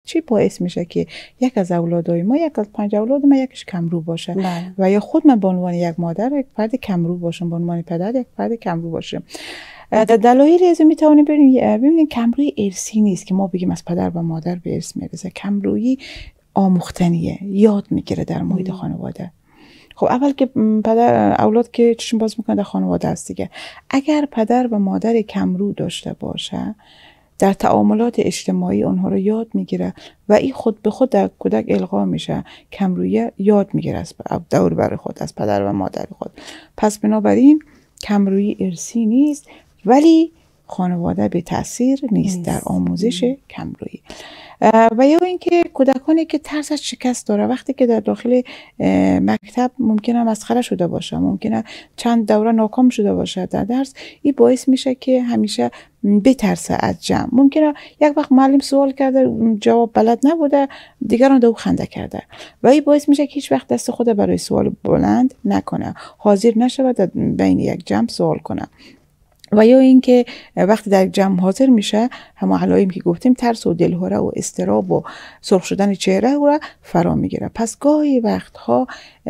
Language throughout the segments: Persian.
چی باعث میشه که یک از اولادای ما، یک از 5 اولاد ما یکیش کمرو باشه؟ بله. و یا خود من به عنوان یک مادر یک فرد کمرو باشم، به عنوان پدر یک فرد کمرو باشم. دلایل از میتونیم ببینیم کمرویی ارثی نیست که ما بگیم از پدر و مادر به ارث میرسه. کمرویی آموختنیه، یاد میگیره در محیط خانواده. خب اول که اولاد که چشم باز میکنه در خانواده است دیگه. اگر پدر و مادر کمرو داشته باشه، در تعاملات اجتماعی اونها رو یاد میگیره و این خود به خود در کودک القا میشه. کمرویی یاد میگیره از دور بر خود، از پدر و مادر خود. پس بنابراین کمرویی ارثی نیست، ولی خانواده به تاثیر نیست در آموزش کمرویی. و یا اینکه کودکانی که ترس از شکست داره، وقتی که در داخل مکتب ممکنه مسخره شده باشه، ممکنه چند دوره ناکام شده باشه در درس، این باعث میشه که همیشه بترسه از جمع. ممکنه یک وقت معلم سوال کرده جواب بلد نبوده، دیگران دو خنده کرده و این باعث میشه که هیچ وقت دست خود برای سوال بلند نکنه، حاضر نشه در بین یک جمع سوال کنه. و یا اینکه وقتی در جمع حاضر میشه، همه علائمی که گفتیم، ترس و دلهره و اضطراب و سرخ شدن چهره رو فرا میگیره. پس گاهی وقتها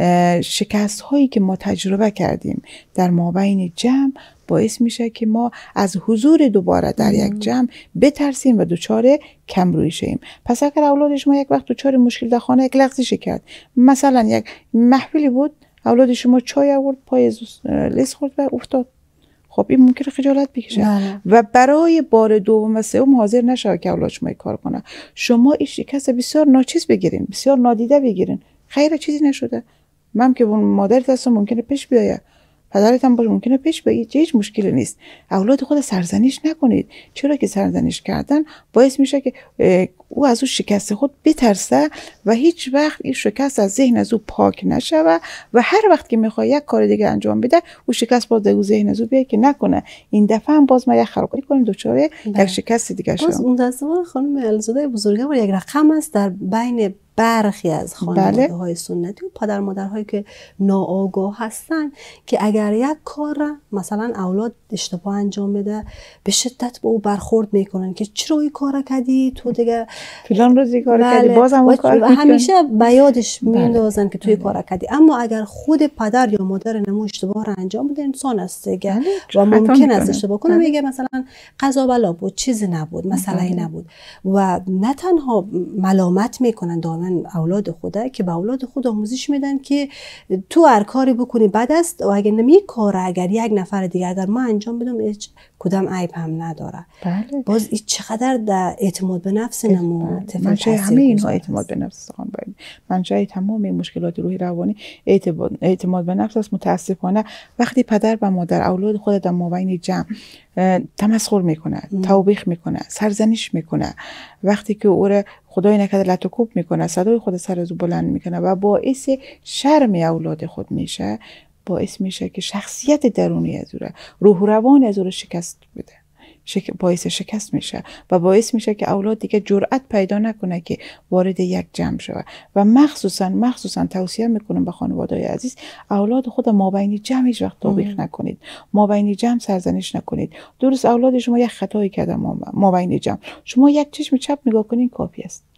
شکست هایی که ما تجربه کردیم در مابین جمع باعث میشه که ما از حضور دوباره در یک جمع بترسیم و دچار کمرویی شیم. پس اگر اولاد شما یک وقت دچار مشکل در خانه، یک لغزش کرد، مثلا یک محفلی بود، اولاد شما چای آورد، پای لیز خورد و افتاد، خب این ممکنه خجالت بکشه و برای بار دوم و سوم حاضر نشه که اولاد شما کار کنه. شما این شکست بسیار ناچیز بگیرین، بسیار نادیده بگیرین، خیر چیزی نشده. من که مادرت هستم ممکنه پیش بیایه، پدرت هم باشه ممکنه پیش بیایه، هیچ مشکلی نیست. اولاد خود سرزنش نکنید، چرا که سرزنش کردن باعث میشه که او از اون شکست خود بترسه و هیچ وقت این شکست از ذهن از او پاک نشه و هر وقت که میخواد یک کار دیگه انجام بده، او شکست باز در ذهن از او بیاد که نکنه این دفعه هم باز ما یک خرابکاری کنیم، دوچاره یک شکست دیگه شد. باز اون دستور خانم علیزاده بزرگوار یک رقم است در بین برخی از خانواده های سنتی و پدر مادرهایی که ناآگاه هستن که اگر یک کار مثلا اولاد اشتباه انجام بده، به شدت با او برخورد میکنن که چرا این کار کردی، تو دیگه فلان روزی کار کردی، بازم اون کار میکنن، همیشه به یادش میندازن که توی کار کردی. اما اگر خود پدر یا مادر نمو اشتباه را انجام بده، انسان است دیگه و ممکن است اشتباه کنه، میگه مثلا قضا بلا بود، چیزی نبود، مسئله نبود و نه تنها ملامت میکنن دائما اولاد خود، که به اولاد خود آموزش میدن که تو هر کاری بکنی بد است و اگر نمی کار اگر یک نفر دیگه اگر ما انجام بدم هیچ کدام عیب هم نداره. باز چقدر در اعتماد به نفس نمو منشأ همه اینها اعتماد به نفس خان باید. منشأ تمام مشکلات روحی روانی اعتماد به نفس است. متاسفانه وقتی پدر و مادر اولاد خود در مابین جمع تمسخر میکنه، توبیخ میکنه، سرزنش میکنه، وقتی که او را خدای نکرده لطوکوب میکنه، صدای خود سر از بلند میکنه و باعث شرم اولاد خود میشه، باعث میشه که شخصیت درونی از او را، روح و روان از او را شکست بده، باعث شکست میشه و باعث میشه که اولاد دیگه جرأت پیدا نکنه که وارد یک جمع شود. و مخصوصا توصیه میکنم به خانواده‌های عزیز، اولاد خود مابین جمع هیچ وقت توبیخ نکنید، مابین جمع سرزنش نکنید. درست اولاد شما یک خطایی کرده مابین جمع، شما یک چشم چپ نگاه کنین کافی است.